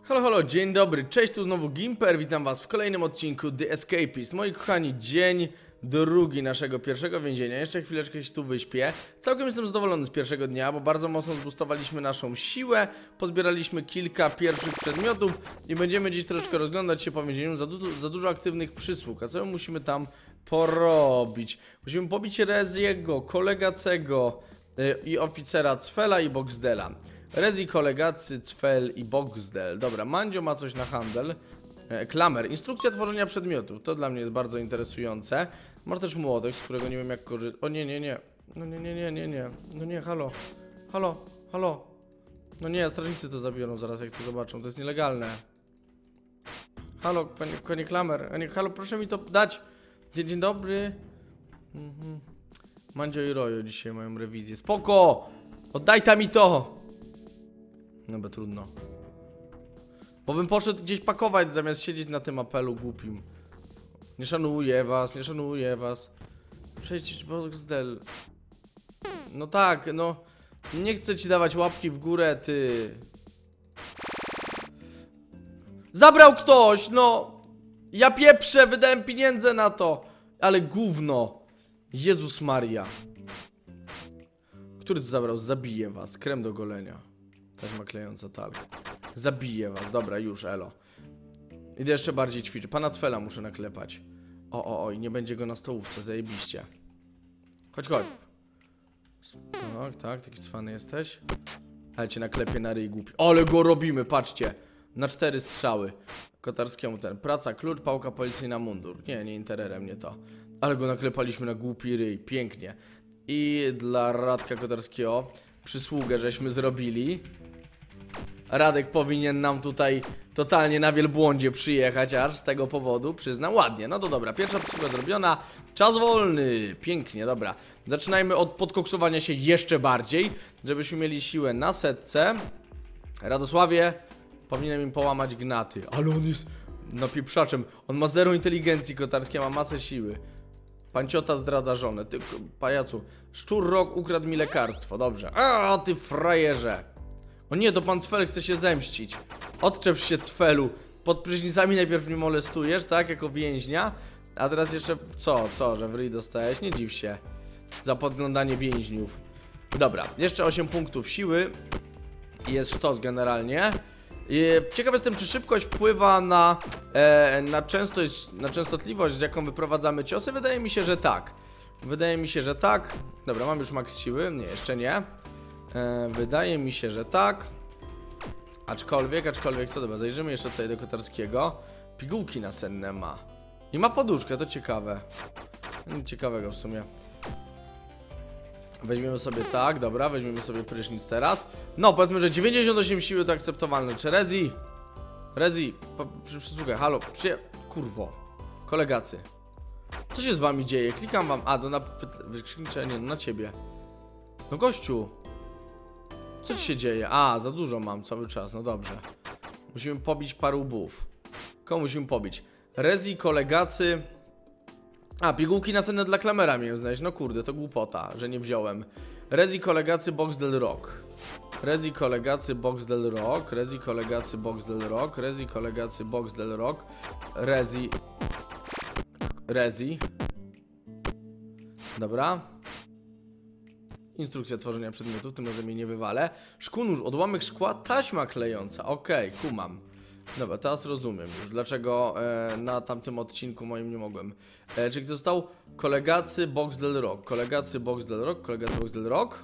Halo, halo, dzień dobry, cześć, tu znowu Gimper, witam was w kolejnym odcinku The Escapist. Moi kochani, dzień drugi naszego pierwszego więzienia, jeszcze chwileczkę się tu wyśpię. Całkiem jestem zadowolony z pierwszego dnia, bo bardzo mocno zboostowaliśmy naszą siłę, pozbieraliśmy kilka pierwszych przedmiotów i będziemy dziś troszeczkę rozglądać się po więzieniu. Za dużo aktywnych przysług, a co musimy tam porobić? Musimy pobić Reziego, Kolegacego i oficera Cfela i Boxdela. Rezi, Kolegacy, Cfel i Boxdel. Dobra, Mandzio ma coś na handel. Klamer, instrukcja tworzenia przedmiotów. To dla mnie jest bardzo interesujące. Masz też młodość, z którego nie wiem jak korzystać. O nie, nie, nie. No nie, nie, nie, nie, nie. No nie, halo. Halo, halo. No nie, strażnicy to zabiorą zaraz jak to zobaczą. To jest nielegalne. Halo, panie Klamer. Halo, proszę mi to dać. Dzień dobry. Mandzio i Rojo dzisiaj mają rewizję. Spoko! Oddaj tam mi to! No bo trudno. Bo bym poszedł gdzieś pakować zamiast siedzieć na tym apelu głupim. Nie szanuję was, nie szanuję was. Przejdź, Boxdel. No tak, no. Nie chcę ci dawać łapki w górę, ty. Zabrał ktoś, no. Ja pieprzę, wydałem pieniądze na to. Ale gówno. Jezus Maria. Który to zabrał? Zabiję was. Krem do golenia. Też ma klejąca talk. Zabiję was. Dobra, już, elo. Idę jeszcze bardziej ćwiczyć. Pana Cfela muszę naklepać. O, i nie będzie go na stołówce, zajebiście. Chodź. Tak, taki cwany jesteś. Ale cię naklepię na ryj głupi. Ale go robimy, patrzcie. Na 4 strzały. Kotarskiemu ten. Praca, klucz, pałka policyjna, mundur. Nie intererem, nie to. Ale go naklepaliśmy na głupi ryj. Pięknie. I dla Radka Kotarskiego przysługę żeśmy zrobili. Radek powinien nam tutaj totalnie na wielbłądzie przyjechać aż z tego powodu, przyznam. Ładnie, no to dobra, pierwsza przysługa zrobiona. Czas wolny, pięknie, dobra. Zaczynajmy od podkoksowania się jeszcze bardziej, żebyśmy mieli siłę na setce. Radosławie, powinienem im połamać gnaty. Ale on jest napieprzaczem, on ma 0 inteligencji kotarskie, ma masę siły. Panciota zdradza żonę, ty pajacu. Szczur Rok ukradł mi lekarstwo, dobrze. A ty frajerze. O nie, to pan Cfel chce się zemścić. Odczep się, Cfelu. Pod prysznicami najpierw mnie molestujesz, tak, jako więźnia. A teraz jeszcze, co, że w ryj dostałeś? Nie dziw się. Za podglądanie więźniów. Dobra, jeszcze 8 punktów siły. I jest sztos generalnie. Ciekaw jestem, czy szybkość wpływa na częstotliwość, z jaką wyprowadzamy ciosy. Wydaje mi się, że tak. Dobra, mam już max siły. Nie, jeszcze nie. Wydaje mi się, że tak. Aczkolwiek, co dobra, zajrzymy jeszcze tutaj do Kotarskiego. Pigułki nasenne ma. I ma poduszkę, to ciekawe. Nic ciekawego w sumie. Weźmiemy sobie tak, dobra, weźmiemy sobie prysznic teraz. No, powiedzmy, że 98 siły to akceptowalne. Czy Rezi, przysługaj, halo, kurwo. Kolegacy. Co się z wami dzieje? Klikam wam, wykrzykniczenie, na ciebie. No gościu. Co ci się dzieje? Za dużo mam cały czas, no dobrze. Musimy pobić paru łbów. Kogo musimy pobić? Rezi, Kolegacy. Pigułki nasenne dla Klamera miałem znaleźć. No kurde, to głupota, że nie wziąłem. Rezi, Kolegacy, Boxdel Rock. Rezi, Kolegacy, Boxdel Rock. Rezi, Kolegacy, Boxdel Rock. Rezi, Kolegacy, Boxdel Rock. Rezi. Dobra. Instrukcja tworzenia przedmiotów, tym razem jej nie wywalę. Szkunurz, odłamek szkła, taśma klejąca. Okej, kumam. Dobra, teraz rozumiem już, dlaczego na tamtym odcinku moim nie mogłem. Czyli kto został? Kolegacy, Boxdel Rock. Kolegacy, Boxdel Rock. Kolegacy, Boxdel Rock.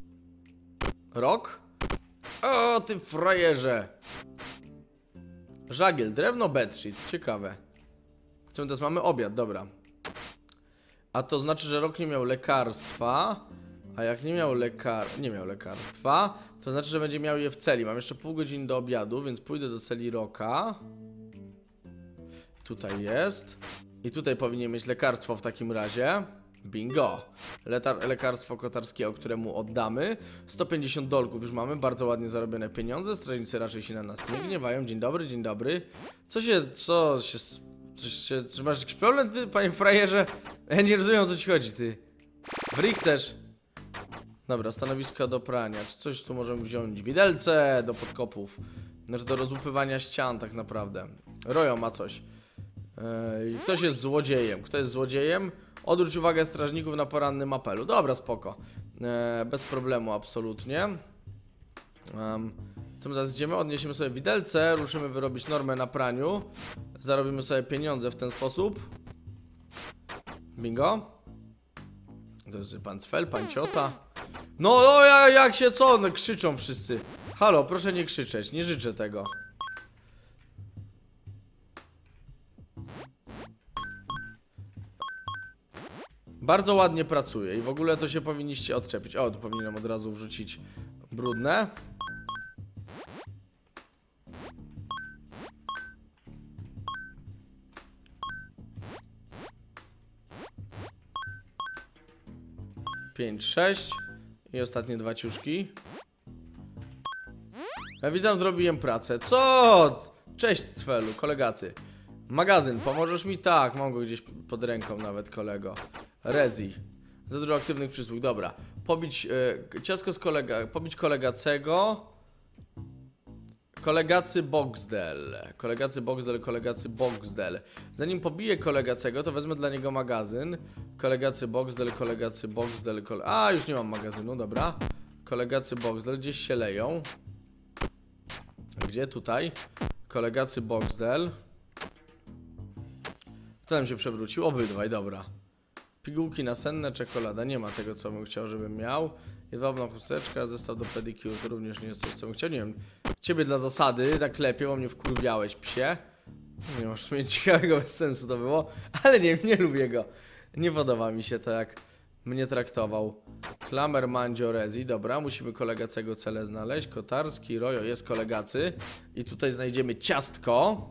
Rock? O, ty frajerze. Żagiel, drewno, bedsheet. Ciekawe. Czemu teraz mamy obiad? Dobra. A to znaczy, że Rock nie miał lekarstwa. A jak nie miał lekarstwa, to znaczy, że będzie miał je w celi. Mam jeszcze pół godziny do obiadu, więc pójdę do celi Rocka. Tutaj jest. I tutaj powinien mieć lekarstwo w takim razie. Bingo. Lekarstwo Kotarskiego, któremu oddamy. 150 dolków już mamy, bardzo ładnie zarobione pieniądze. Strażnicy raczej się na nas nie gniewają. Dzień dobry. Czy masz jakiś problem, ty, panie frajerze? Ja nie rozumiem, o co ci chodzi, ty. W ryj chcesz? Dobra, stanowiska do prania. Czy coś tu możemy wziąć? Widelce do podkopów. Znaczy do rozłupywania ścian tak naprawdę. Rojo ma coś. Ktoś jest złodziejem. Kto jest złodziejem? Odwróć uwagę strażników na porannym apelu. Dobra, spoko. Bez problemu, absolutnie. Co my teraz idziemy? Odniesiemy sobie widelce, ruszymy wyrobić normę na praniu. Zarobimy sobie pieniądze w ten sposób. Bingo. To jest pan Cfel, pan Ciota. No jak się co? No, krzyczą wszyscy. Halo, proszę nie krzyczeć, nie życzę tego. Bardzo ładnie pracuje i w ogóle to się powinniście odczepić. O, tu powinienem od razu wrzucić brudne. Pięć, 6 i ostatnie 2 ciuszki. Ja witam, zrobiłem pracę. Co? Cześć Cfelu, kolegacy. Magazyn, pomożesz mi? Tak, mam go gdzieś pod ręką nawet, kolego. Rezi. Za dużo aktywnych przysług, dobra. Pobić ciasko z pobić kolegacego. Kolegacy Boxdel. Kolegacy Boxdel. Zanim pobiję kolegacego, to wezmę dla niego magazyn. Kolegacy Boxdel. A, już nie mam magazynu, dobra. Kolegacy Boxdel, gdzieś się leją. Gdzie? Tutaj. Kolegacy Boxdel. Kto tam się przewrócił? Obydwaj, dobra. Pigułki nasenne, czekolada. Nie ma tego, co bym chciał, żebym miał. Jedwabna chusteczka, zestaw do pedicure. To również nie jest coś, co bym chciał. Nie wiem. Ciebie dla zasady tak lepiej, bo mnie wkurwiałeś, psie. Nie masz mieć ciekawego, bez sensu to było. Ale nie lubię go. Nie podoba mi się to, jak mnie traktował. Klamer, Mandzio, Rezi. Dobra, musimy kolegacego cele znaleźć. Kotarski, Rojo, jest kolegacy. I tutaj znajdziemy ciastko.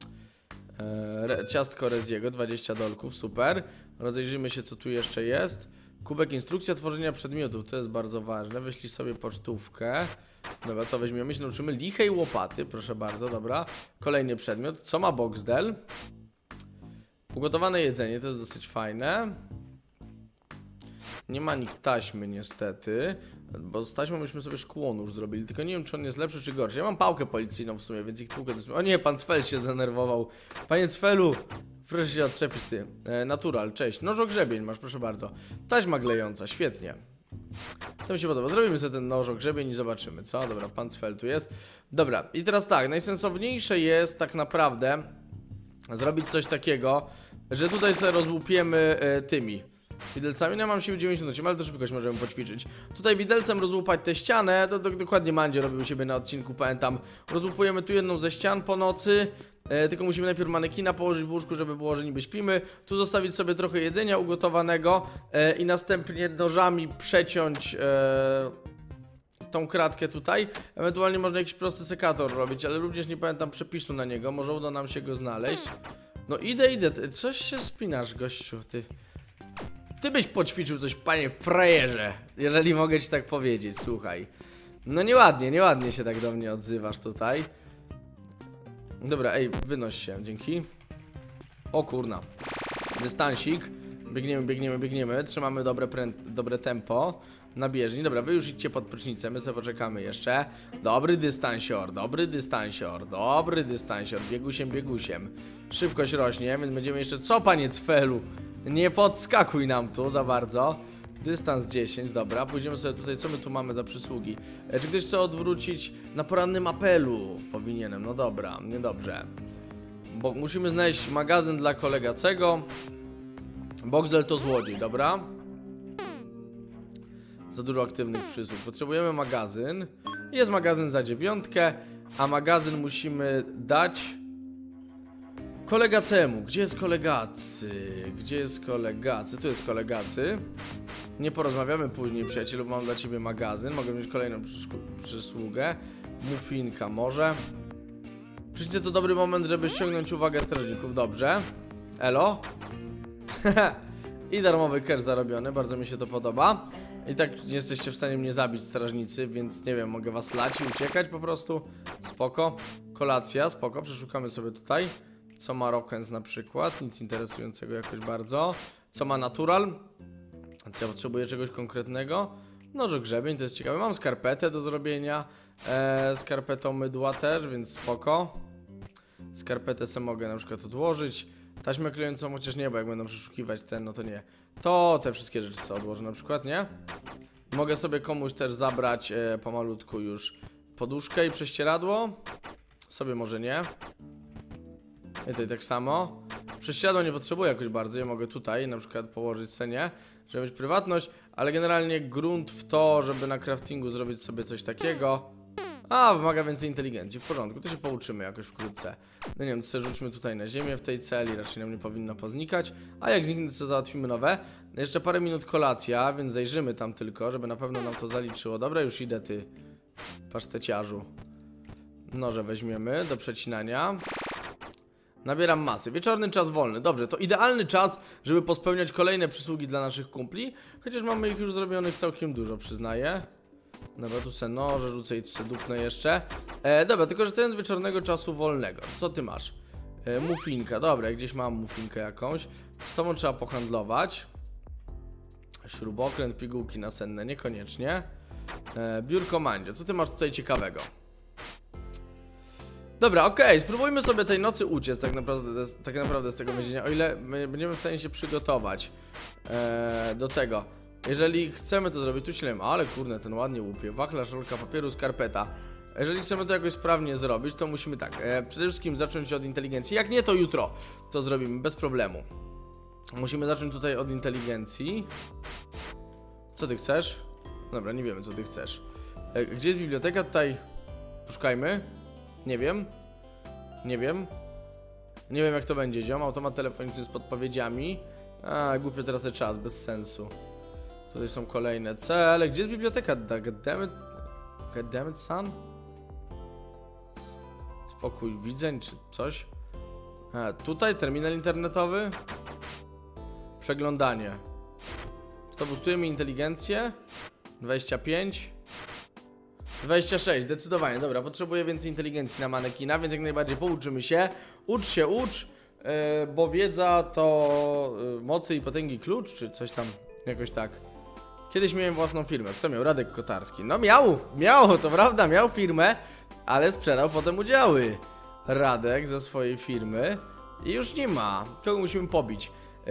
Ciastko Reziego, 20 dolków, super. Rozejrzyjmy się, co tu jeszcze jest. Kubek, instrukcja tworzenia przedmiotów, to jest bardzo ważne. Wyślij sobie pocztówkę. Dobra, to weźmiemy, się nauczymy lichej łopaty, proszę bardzo, dobra. Kolejny przedmiot, co ma Boxdel? Ugotowane jedzenie, to jest dosyć fajne. Nie ma nikt taśmy niestety, bo z taśmą myśmy sobie szkłonóż zrobili, tylko nie wiem, czy on jest lepszy, czy gorszy. Ja mam pałkę policyjną w sumie, więc ich tłukę. O nie, pan Cfel się zdenerwował. Panie Cfelu, proszę się odczepić ty. Natural, cześć. Nożogrzebień masz, proszę bardzo. Taśma glejąca, świetnie. To mi się podoba. Zrobimy sobie ten nożogrzebień i zobaczymy, co? Dobra, pan Cfel tu jest. Dobra, i teraz tak, najsensowniejsze jest tak naprawdę zrobić coś takiego, że tutaj sobie rozłupiemy tymi widelcami. No, mam siły 98, ale to szybkość możemy poćwiczyć. Tutaj widelcem rozłupać tę ścianę, to dokładnie Mandzie robił u siebie na odcinku, pamiętam. Rozłupujemy tu jedną ze ścian po nocy, tylko musimy najpierw manekina położyć w łóżku, żeby było, że niby śpimy. Tu zostawić sobie trochę jedzenia ugotowanego i następnie nożami przeciąć tą kratkę tutaj. Ewentualnie można jakiś prosty sekator robić, ale również nie pamiętam przepisu na niego, może uda nam się go znaleźć. No idę, coś się spinasz, gościu, ty. Ty byś poćwiczył coś, panie frajerze, jeżeli mogę ci tak powiedzieć, słuchaj. No nieładnie się tak do mnie odzywasz tutaj. Dobra, ej, wynoś się, dzięki. O kurna. Dystansik. Biegniemy. Trzymamy dobre tempo na bieżni. Dobra, wy już idźcie pod prysznicem, my sobie poczekamy jeszcze. Dobry dystansior. Biegusiem. Szybkość rośnie, więc będziemy jeszcze... Co, panie Cfelu? Nie podskakuj nam tu za bardzo. Dystans 10, dobra. Pójdziemy sobie tutaj, co my tu mamy za przysługi. Czy ktoś chce odwrócić na porannym apelu? Powinienem, no dobra, niedobrze. Bo musimy znaleźć magazyn dla kolegacego. Boxdel to złodziej, dobra. Za dużo aktywnych przysług. Potrzebujemy magazyn. Jest magazyn za 9, a magazyn musimy dać kolegacemu. Gdzie jest kolegacy? Tu jest kolegacy. Nie porozmawiamy później, przyjacielu, bo mam dla ciebie magazyn. Mogę mieć kolejną przysługę. Muffinka może. Przecież to dobry moment, żeby ściągnąć uwagę strażników. Dobrze. Elo. I darmowy cash zarobiony. Bardzo mi się to podoba. I tak nie jesteście w stanie mnie zabić, strażnicy, więc nie wiem, mogę was lać i uciekać po prostu. Spoko. Kolacja, spoko. Przeszukamy sobie tutaj. Co ma Rockens na przykład? Nic interesującego jakoś bardzo. Co ma Natural? Czy ja potrzebuję czegoś konkretnego? Noże grzebień, to jest ciekawe. Mam skarpetę do zrobienia. Skarpetą mydła też, więc spoko. Skarpetę sobie mogę na przykład odłożyć. Taśmę klejącą, chociaż nie, bo jak będą przeszukiwać ten, no to nie. To te wszystkie rzeczy sobie odłożę na przykład, nie? Mogę sobie komuś też zabrać pomalutku już poduszkę i prześcieradło. Sobie może nie. I tutaj tak samo. Prześcieradło nie potrzebuję jakoś bardzo, ja mogę tutaj na przykład położyć scenie, żeby mieć prywatność, ale generalnie grunt w to, żeby na craftingu zrobić sobie coś takiego. Wymaga więcej inteligencji, w porządku, to się pouczymy jakoś wkrótce. No nie wiem, co rzućmy tutaj na ziemię w tej celi, raczej nam nie powinno poznikać. A jak zniknie, to załatwimy nowe. Jeszcze parę minut kolacja, więc zajrzymy tam tylko, żeby na pewno nam to zaliczyło. Dobra, już idę, ty paszteciarzu. Noże weźmiemy do przecinania. Nabieram masy. Wieczorny czas wolny. Dobrze, to idealny czas, żeby pospełniać kolejne przysługi dla naszych kumpli. Chociaż mamy ich już zrobionych całkiem dużo, przyznaję. Dobra, tu se noże rzucę i tu se dupnę jeszcze. Dobra, tylko korzystając z wieczornego czasu wolnego. Co ty masz? Muffinka, dobra, gdzieś mam muffinkę jakąś. Z tobą trzeba pohandlować. Śrubokręt, pigułki nasenne, niekoniecznie. Biurko Mandzio, co ty masz tutaj ciekawego? Dobra, okej, spróbujmy sobie tej nocy uciec tak naprawdę z tego więzienia, o ile będziemy w stanie się przygotować do tego. Jeżeli chcemy to zrobić, tu ślemy, ale kurde, ten ładnie łupie. Wachlarz, rolka papieru, skarpeta. Jeżeli chcemy to jakoś sprawnie zrobić, to musimy tak, przede wszystkim zacząć od inteligencji. Jak nie, to jutro to zrobimy, bez problemu. Musimy zacząć tutaj od inteligencji. Co ty chcesz? Dobra, nie wiemy, co ty chcesz. Gdzie jest biblioteka? Tutaj poszukajmy. Nie wiem. Nie wiem. Nie wiem, jak to będzie, ziom. Automat telefoniczny z podpowiedziami. Głupio tracę czas, bez sensu. Tutaj są kolejne cele. Gdzie jest biblioteka? Goddammit, son? Spokój widzeń, czy coś? Tutaj terminal internetowy. Przeglądanie. Czy to boostuje mi inteligencję? 25. 26, zdecydowanie. Dobra, potrzebuję więcej inteligencji na manekina, więc jak najbardziej pouczymy się. Ucz się, ucz, bo wiedza to mocy i potęgi klucz, czy coś tam, jakoś tak. Kiedyś miałem własną firmę. Kto miał? Radek Kotarski. No miał, to prawda, miał firmę, ale sprzedał potem udziały. Radek ze swojej firmy i już nie ma. Kogo musimy pobić?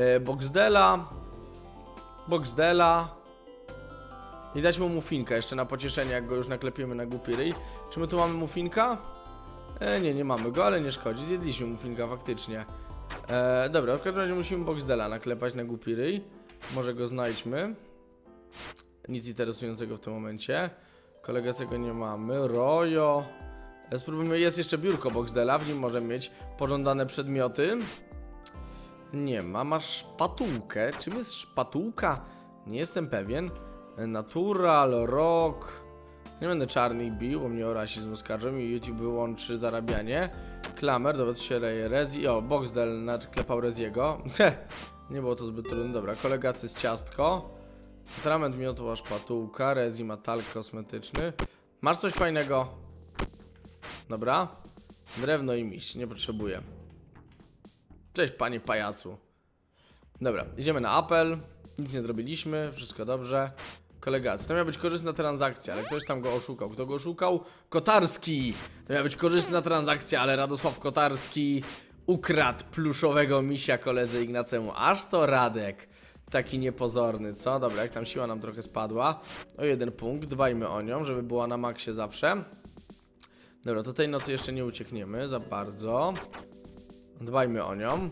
Boxdela. I dać mu muffinka jeszcze na pocieszenie, jak go już naklepiemy na głupi ryj. Czy my tu mamy muffinka? Nie mamy go, ale nie szkodzi. Zjedliśmy muffinka faktycznie. Dobra, w każdym razie musimy Boxdela naklepać na głupi ryj. Może go znajdźmy. Nic interesującego w tym momencie. Kolega tego nie mamy. Rojo. Spróbujmy, jest jeszcze biurko Boxdela, w nim możemy mieć pożądane przedmioty. Nie ma, masz szpatułkę. Czym jest szpatułka? Nie jestem pewien. Natural, rock. Nie będę czarnych bił, bo mnie o rasizm oskarżą i YouTube wyłączy zarabianie. Klamer, dobra, to się reje Rezi. O, Boxdel naklepał Reziego. Nie było to zbyt trudne. Dobra, kolegacy z ciastko. Atrament miotła, szpatułka. Rezi ma talk kosmetyczny. Masz coś fajnego? Dobra. Drewno i miś, nie potrzebuję. Cześć, panie pajacu. Dobra, idziemy na apel. Nic nie zrobiliśmy, wszystko dobrze. Kolegacy, to miała być korzystna transakcja, ale ktoś tam go oszukał. Kto go oszukał? Kotarski! To miała być korzystna transakcja, ale Radosław Kotarski ukradł pluszowego misia koledze Ignacemu. Aż to Radek. Taki niepozorny, co? Dobra, jak tam siła nam trochę spadła. O 1 punkt, dbajmy o nią, żeby była na maksie zawsze. Dobra, to tej nocy jeszcze nie uciekniemy za bardzo. Dbajmy o nią.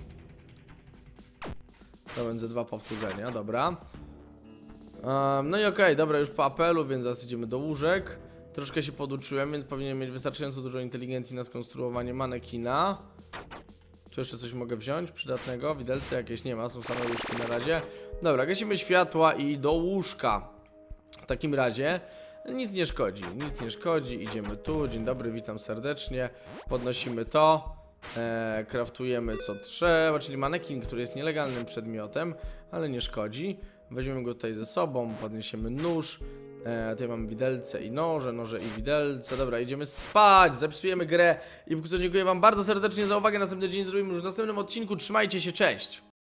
To będzie 2 powtórzenia, dobra. No i okej, dobra, już po apelu, więc zaraz idziemy do łóżek. Troszkę się poduczyłem, więc powinienem mieć wystarczająco dużo inteligencji na skonstruowanie manekina. Tu jeszcze coś mogę wziąć przydatnego? Widelce jakieś nie ma, są same łyżki na razie. Dobra, gasimy światła i do łóżka. W takim razie nic nie szkodzi, idziemy tu. Dzień dobry, witam serdecznie. Podnosimy to. Kraftujemy co trzeba, czyli manekin, który jest nielegalnym przedmiotem, ale nie szkodzi. Weźmiemy go tutaj ze sobą, podniesiemy nóż. Tutaj mamy widelce i noże i widelce. Dobra, idziemy spać, zapisujemy grę. I póki co dziękuję wam bardzo serdecznie za uwagę. Następny dzień zrobimy już w następnym odcinku. Trzymajcie się, cześć!